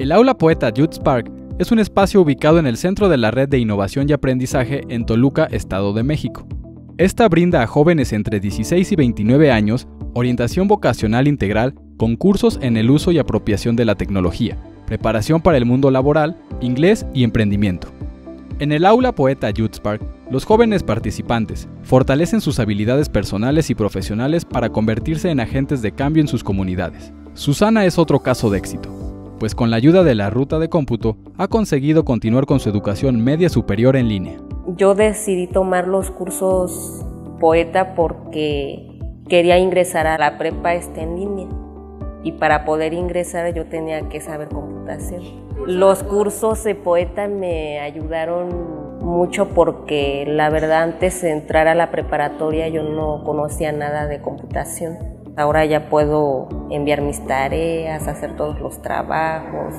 El Aula Poeta Youth Spark es un espacio ubicado en el centro de la Red de Innovación y Aprendizaje en Toluca, Estado de México. Esta brinda a jóvenes entre 16 y 29 años orientación vocacional integral con cursos en el uso y apropiación de la tecnología, preparación para el mundo laboral, inglés y emprendimiento. En el Aula Poeta Youth Spark, los jóvenes participantes fortalecen sus habilidades personales y profesionales para convertirse en agentes de cambio en sus comunidades. Susana es otro caso de éxito, pues con la ayuda de la ruta de cómputo ha conseguido continuar con su educación media superior en línea. Yo decidí tomar los cursos Poeta porque quería ingresar a la prepa en línea y para poder ingresar yo tenía que saber computación. Los cursos de Poeta me ayudaron mucho porque la verdad antes de entrar a la preparatoria yo no conocía nada de computación. Ahora ya puedo enviar mis tareas, hacer todos los trabajos.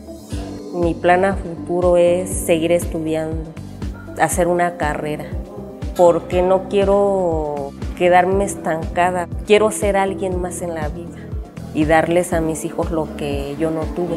Mi plan a futuro es seguir estudiando, hacer una carrera, porque no quiero quedarme estancada. Quiero ser alguien más en la vida y darles a mis hijos lo que yo no tuve.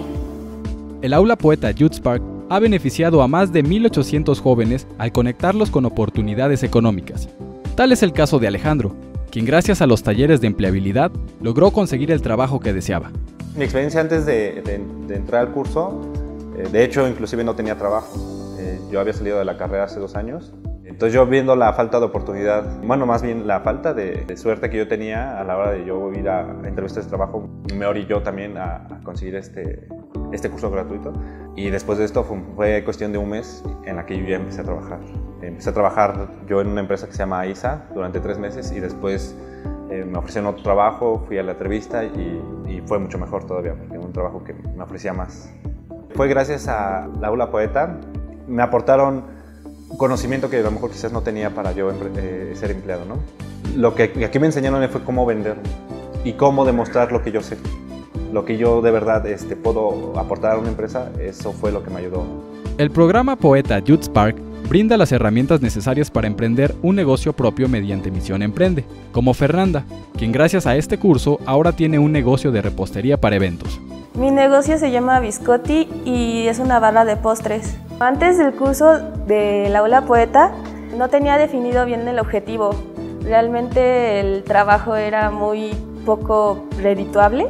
El Aula Poeta Youth Spark ha beneficiado a más de 1,800 jóvenes al conectarlos con oportunidades económicas. Tal es el caso de Alejandro, quien gracias a los talleres de empleabilidad logró conseguir el trabajo que deseaba. Mi experiencia antes de entrar al curso, de hecho inclusive no tenía trabajo. Yo había salido de la carrera hace 2 años. Entonces yo viendo la falta de oportunidad, bueno, más bien la falta de suerte que yo tenía a la hora de yo ir a entrevistas de trabajo, me orilló también a conseguir este curso gratuito. Y después de esto fue cuestión de un mes en la que yo ya empecé a trabajar. Empecé a trabajar yo en una empresa que se llama ISA durante 3 meses y después me ofrecieron otro trabajo, fui a la entrevista y fue mucho mejor todavía porque era un trabajo que me ofrecía más. Fue gracias a la Aula Poeta, me aportaron conocimiento que a lo mejor quizás no tenía para yo ser empleado, ¿no? Lo que aquí me enseñaron fue cómo vender y cómo demostrar lo que yo sé. Lo que yo de verdad puedo aportar a una empresa, eso fue lo que me ayudó. El programa Poeta Youth Spark brinda las herramientas necesarias para emprender un negocio propio mediante Misión Emprende, como Fernanda, quien gracias a este curso ahora tiene un negocio de repostería para eventos. Mi negocio se llama Biscotti y es una barra de postres. Antes del curso de la Aula Poeta no tenía definido bien el objetivo. Realmente el trabajo era muy poco redituable.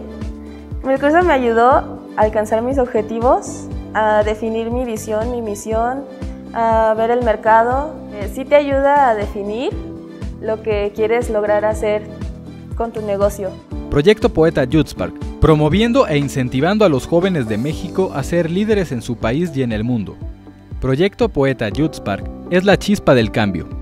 El curso me ayudó a alcanzar mis objetivos, a definir mi visión, mi misión, a ver el mercado. Sí te ayuda a definir lo que quieres lograr hacer con tu negocio. Proyecto Poeta Youth Spark, promoviendo e incentivando a los jóvenes de México a ser líderes en su país y en el mundo. Proyecto Poeta Youth Spark es la chispa del cambio.